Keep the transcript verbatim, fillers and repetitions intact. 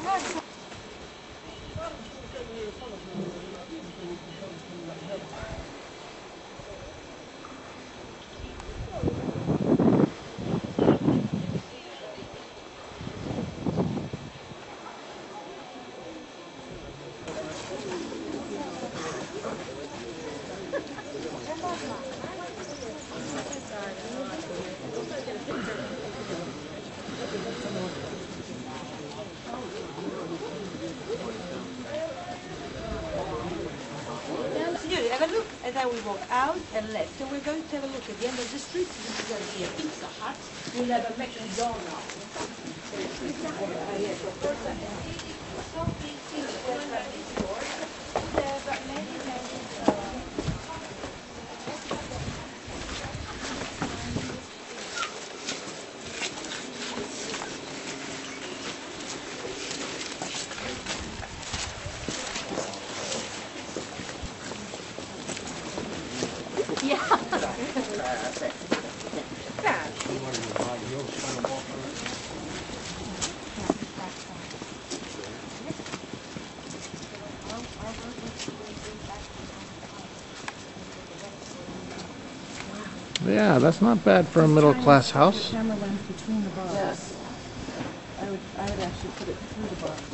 Signori, have a look, and then we walk out and left, and we're going to have a look at the end of the street. This is going to be a Pizza Hut. We'll have a McDonald's. Yeah, that's not bad for a middle-class house. The camera lens between the bars. Yes. I would, I would actually put it through the bars.